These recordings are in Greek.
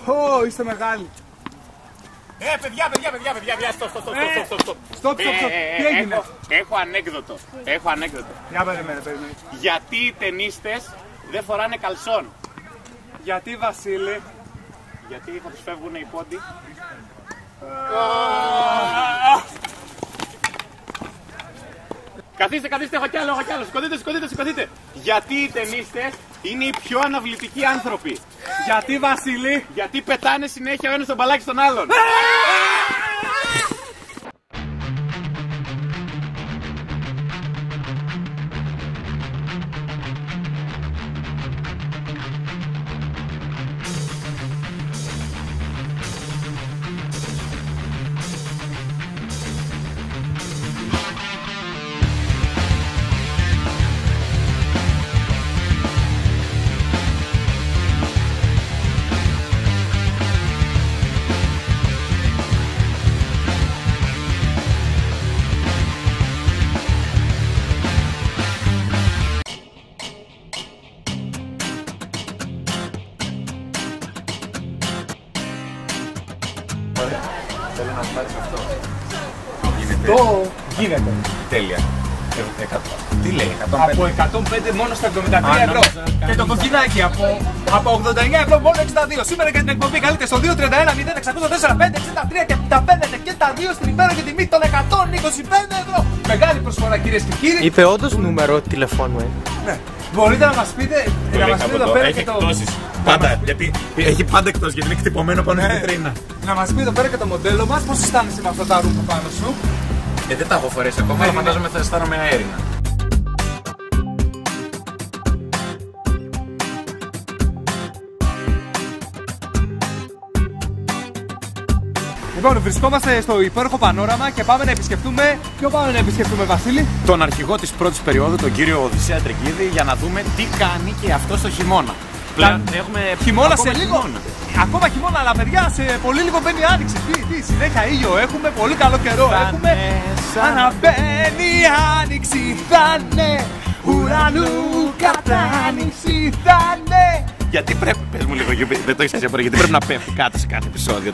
Είστε μεγάλοι. Παιδιά, Στοπ. Τι έγινε? Έχω ανέκδοτο. Για περιμένε. Γιατί οι ταινίστες δεν φοράνε καλσόν? Γιατί, Βασίλη? Γιατί θα τους φεύγουν οι πόντοι. Καθίστε, έχω κι άλλο. Σηκωθείτε. Γιατί οι ταινίστες είναι οι πιο αναβλητικοί άνθρωποι. Γιατί, Βασίλη? Γιατί πετάνε συνέχεια ο ένας τον μπαλάκι στον άλλον. Θέλω να πάρεις αυτό. Γίνεται. Γίνεται. Τέλεια. Τι λέει, 105. Από 105 μόνο στα 73 ευρώ. Και το κοκκινάκι από 89 ευρώ μόνο 62. Σήμερα για την εκπομπή καλείτε στο 231 0604 563 και τα παίρνετε και τα δύο στην υπέροχη τιμή των 125 ευρώ. Μεγάλη προσφορά, κυρίες και κύριοι. Είπε όντως νούμερο τηλεφώνου, Ναι. Μπορείτε να μας πείτε εδώ πέρα και το. Πάντα, γιατί έχει πάντα εκτός, γιατί είναι κτυπωμένο πάνω στην βιτρίνα. Να μας πει εδώ πέρα και το μοντέλο μας, πώς αισθάνεσαι με αυτά τα ρούχα πάνω σου? Δεν τα έχω φορέσει ακόμα, αλλά φαντάζομαι θα αισθάνομαι αέρινα. Λοιπόν, βρισκόμαστε στο υπέροχο πανόραμα και πάμε να επισκεφτούμε. Ποιο πάμε να επισκεφτούμε, Βασίλη? Τον αρχηγό της πρώτης περίοδου, τον κύριο Οδυσσέα Τρικίδη, για να δούμε τι κάνει και αυτό στο χειμώνα. Πλέον έχουμε χειμώνα σε λίγο. Ακόμα χειμώνα, αλλά παιδιά σε πολύ λίγο μπαίνει άνοιξη. Τι, συνέχεια ήλιο έχουμε, πολύ καλό καιρό έχουμε. Αναμπαίνει η άνοιξη, θα είναι ουρανού κατάνοιξη, θα είναι. Γιατί πρέπει, πες μου λίγο, Γιούπι, δεν το έχεις έτσι, γιατί πρέπει να πέφτει κάτι σε κάθε επεισόδιο.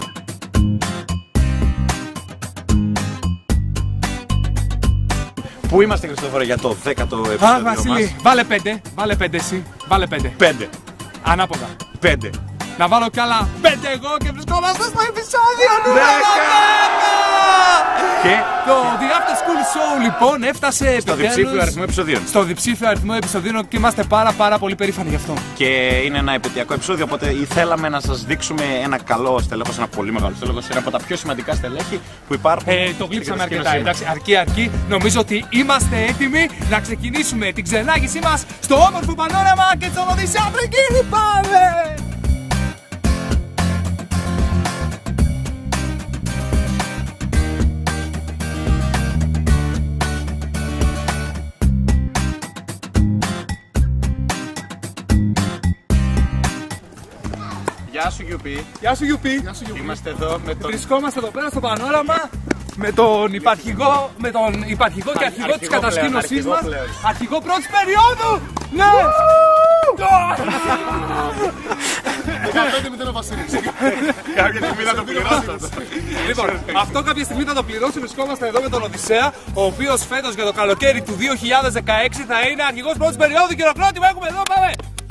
Πού είμαστε, Χριστόφορε, για το 10ο επεισόδιο μας? Βασίλη, βάλε 5 εσύ, βάλε 5. 5. Ανάποδα. 5. Να βάλω κι άλλα 5 εγώ και βρισκόμαστε στο επεισόδιο νούμερο 10! Και το The After School Show λοιπόν έφτασε στο διψήφιο αριθμό επεισοδίων. Στο διψήφιο αριθμό επεισοδίων και είμαστε πάρα πολύ περήφανοι γι' αυτό. Και είναι ένα επαιτειακό επεισόδιο, οπότε θέλαμε να σας δείξουμε ένα καλό στελέχος, ένα πολύ μεγάλο στελέχος, ένα από τα πιο σημαντικά στελέχη που υπάρχουν. Το γλύψαμε αρκετά, εντάξει, αρκεί. Νομίζω ότι είμαστε έτοιμοι να ξεκινήσουμε την ξενάγησή μας στο όμορφο πανόραμα και τον Οδυσσέα Τρικίδη. Πάμε! Γεια σου, Γιουπί. Γεια σου, Γιουπί. Είμαστε εδώ με τον... Βρισκόμαστε εδώ πέρα στο πανόραμα με τον υπαρχηγό, και αρχηγό της κατασκήνωσής μας. Αρχηγό πρώτης περίοδου! Ναι! 15 ο Βασίλης. Κάποια στιγμή θα το πληρώσω. Λοιπόν, αυτό κάποια στιγμή θα το πληρώσω. Βρισκόμαστε εδώ με τον Οδυσσέα, ο οποίος φέτος για το καλοκαίρι του 2016 θα είναι αρχηγός πρώτης περίοδου. Χειροκρότημα έχουμε εδώ, πάμε!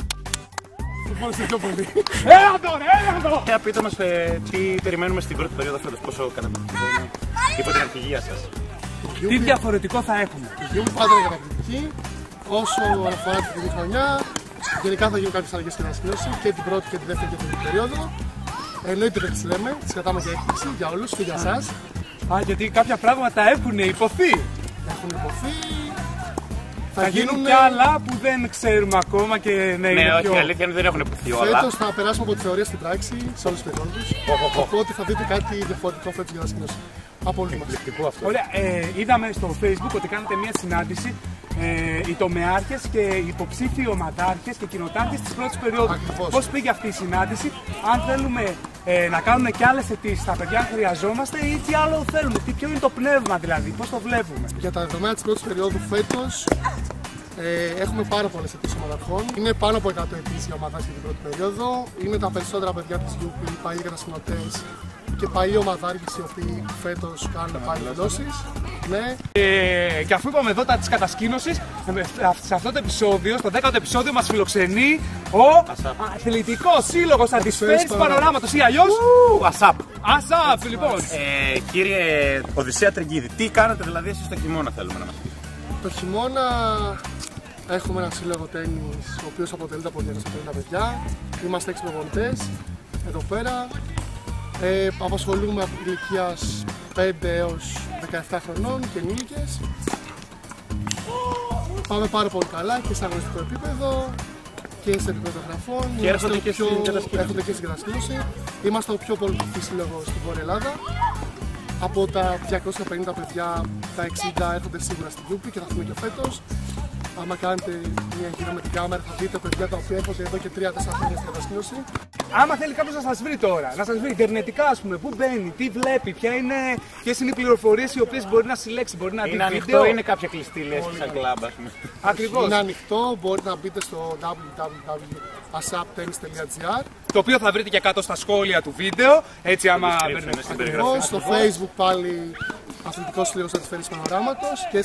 Έλα τώρα! Πείτε μας τι περιμένουμε στην πρώτη περίοδο φέτος, πόσο καταπληκτικό υπό την αρχηγία σας. Τι διαφορετικό θα έχουμε? Η Γιούπι πάντα είναι καταπληκτική. Όσο αφορά την πρώτη χρονιά, γενικά θα γίνουν κάποιες αλλαγές στην ανασκήνωση και την πρώτη και τη δεύτερη και την τρίτη περίοδο. Εννοείται δεν τις λέμε, τις κρατάμε για έκπληξη για όλους και για εσάς. Γιατί κάποια πράγματα έχουν υποθεί. Έχουν υποθεί. Θα γίνουν κι άλλα που δεν ξέρουμε ακόμα και ναι, είναι όχι, η αλήθεια είναι δεν έχουν υποθεί όλα. Φέτος θα περάσουμε από τη θεωρία στην πράξη σε όλους τους περιόδους. Οπότε θα δείτε κάτι διαφορετικό φέτος για να ανασκήνωση. Από όλους μας. Ωραία, είδαμε στο Facebook ότι κάνετε μια συνάντηση οι τομεάρχες και οι υποψήφοι ομαδάρχες και κοινοτάρχες της πρώτης περίοδου. Πώς πήγε αυτή η συνάντηση, αν θέλουμε να κάνουμε και άλλες αιτήσεις στα παιδιά, χρειαζόμαστε ή τι άλλο θέλουμε, ποιο είναι το πνεύμα δηλαδή, πώς το βλέπουμε? Για τα δεδομένα της πρώτης περίοδου φέτος Έχουμε πάρα πολλές αιτήσεις ομαδαρχών. Είναι πάνω από 100 αιτήσεις για ομαδάρχες για την πρώτη περίοδο. Είναι τα περισσότερα παιδιά της UP, παλιοί κατασκηνωτές και παλιοί ομαδάρχες οι οποίοι φέτος κάνουν πάλι εκδόσεις. Ναι. Και αφού είπαμε εδώ τα της κατασκήνωσης, σε αυτό το επεισόδιο, στο 10ο επεισόδιο, μας φιλοξενεί ο Αθλητικός Σύλλογος Αντισφαίρης Πανοράματος ή αλλιώς ASAP. ASAP, λοιπόν. Κύριε Οδυσσέα Τριγκίδη, τι κάνετε δηλαδή εσείς το χειμώνα, θέλουμε να μας πείτε? Το χειμώνα έχουμε ένα σύλλογο τένις, ο οποίος αποτελείται από 250 παιδιά. Είμαστε 6 προπονητές εδώ πέρα. Απασχολούμε από ηλικίας 5 έως 17 χρονών και ενήλικες. Πάμε πάρα πολύ καλά και σε αγωνιστικό επίπεδο και σε επίπεδο γραφών. Και έρχονται και στην κατασκήνωση. Είμαστε ο πιο πολυπληθής σύλλογος στην Βόρεια Ελλάδα. Από τα 250 παιδιά, τα 60 έρχονται σίγουρα στην Κιούπη και θα έρθουμε και φέτος. Άμα κάνετε μια γύρω με την κάμερα θα δείτε παιδιά τα οποία έρχονται εδώ και 3-4 χρόνια στην κατασκήνωση. Άμα θέλει κάποιος να σας βρει τώρα, να σας βρει ιντερνετικά, ας πούμε, πού μπαίνει, τι βλέπει, ποιες είναι οι πληροφορίες οι οποίες μπορεί να συλλέξει, μπορεί να δει Είναι ανοιχτό βίντεο. ή είναι κάποια κλειστή λέσχη σαν κλαμπ, ας πούμε? Ακριβώς. Είναι ανοιχτό, μπορείτε να μπείτε στο www.asaptennis.gr. Το οποίο θα βρείτε και κάτω στα σχόλια του βίντεο, έτσι άμα Description, στην περιγραφή. Στο Facebook πάλι Αθλητικός Σύλλογος Αντισφαίρης Πανοράματος και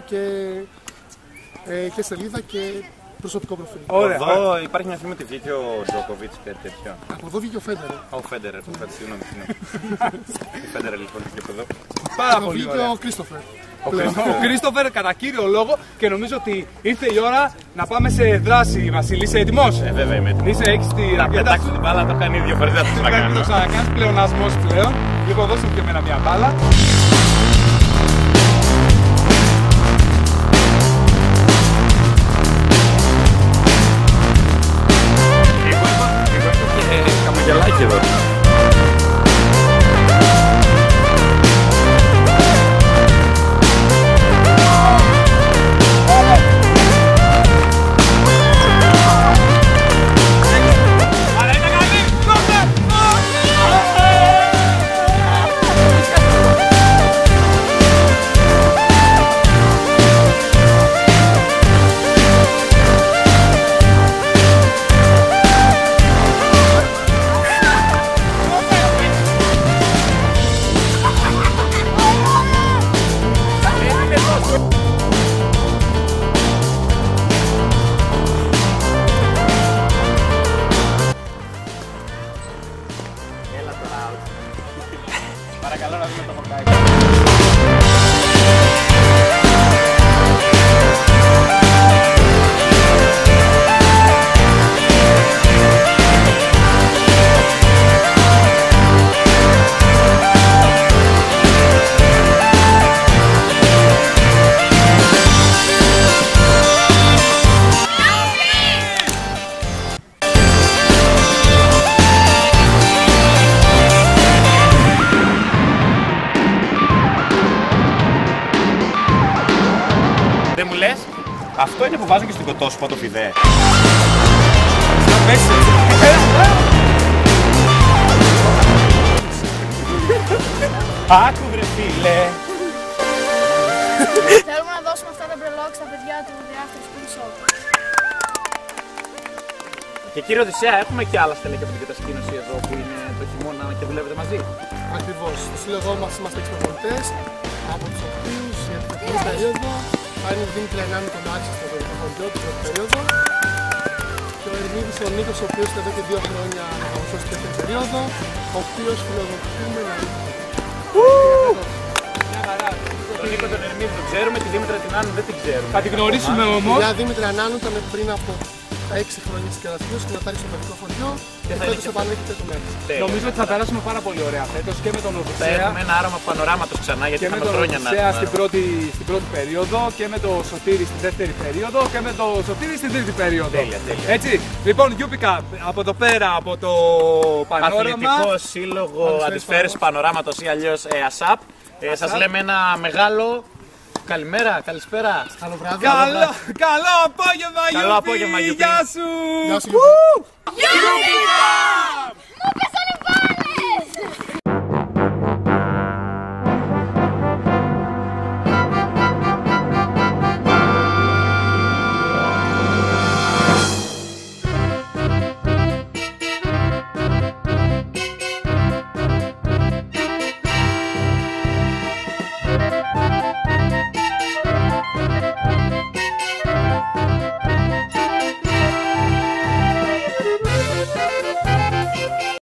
σελίδα και προσωπικό προφίλ. Ωραία. Εδώ υπάρχει μια φήμη ότι βγήκε ο Τζόκοβιτς και τέτοια. Από εδώ βγήκε ο Φέντερ. Ο Φέντερερ, συγγνώμη. Ο Φέντερερ λοιπόν βγήκε από εδώ. Πάρα Από πολύ βγήκε ωραία. ο Κρίστοφερ. Ο Κρίστοφερ κατά κύριο λόγο και νομίζω ότι ήρθε η ώρα να πάμε σε δράση, Βασίλη. Είσαι έτοιμος? Βέβαια είμαι έτοιμος. Έχεις τη Να ρακέτα πετάξω σου? την μπάλα, το κάνει δύο φορές, δεν θα το Δεν το ξανακάνω. ξανακάνεις, πλεονασμός πλέον. Λοιπόν, δώσε μου και εμένα μια μπάλα. Και χαμογελάκι εδώ. Αλλά είναι καλή! Δώσε! Παρακαλώ να δούμε το μορκάκι. Δεν μου λες, αυτό είναι που βάζω και στην κοτόσουπα το φιδέ. Άκου βρε φίλε. Θέλουμε να δώσουμε αυτά τα μπρελόκ στα παιδιά του The After School Shop. Και κύριε Οδυσσέα, έχουμε και άλλα στελέχη από την κατασκήνωση εδώ που είναι το χειμώνα και δουλεύετε μαζί. Ακριβώς. Στο σύλλογό μας είμαστε 6 προπονητές, από τους οποίους για την πρώτη περίοδο θα είναι ο Δημήτρη Ενάνη τον Άρχη στο προπονητικό την πρώτη περίοδο και ο Ερμίδης ο Νίκος, ο οποίος είναι εδώ και 2 χρόνια να παρουσιάσει την δεύτερη περίοδο, ο οποίος φιλοδοξούμε να είναι. Τον Νίκο τον Ερμίδη τον ξέρουμε, τη Δήμητρα την Άννη δεν την ξέρουμε. Θα την γνωρίσουμε Η όμως. Νέα Δήμητρα Ενάνου ήταν πριν από 6 χρόνια στην κατασκήνωση και μετά στο παιδικό χωριό και θα είναι φέτος και επανέρχεται το μέρος. Νομίζω ότι θα περάσουμε πάρα πολύ ωραία φέτος και με τον Θα Οδυσσέα έχουμε ένα άρωμα πανοράματος ξανά γιατί και με είχαμε τον χρόνια να. Οδυσσέα στην πρώτη περίοδο και με τον Σωτήρη στην δεύτερη περίοδο και με τον Σωτήρη στην τρίτη περίοδο. Τέλεια, τέλεια. Έτσι, λοιπόν, Γιούπικα, από εδώ πέρα, από το πανόραμα. Αθλητικό Σύλλογο Αντισφαίρης Πανοράματος ή αλλιώς ASAP. Σας λέμε ένα μεγάλο. Καλημέρα, καλησπέρα. Καλό βράδυ. Καλό απόγευμα, Καλό Γιούπι! απόγευμα, Γιούπι. Γεια σου! Γεια σου. Γιούπικα!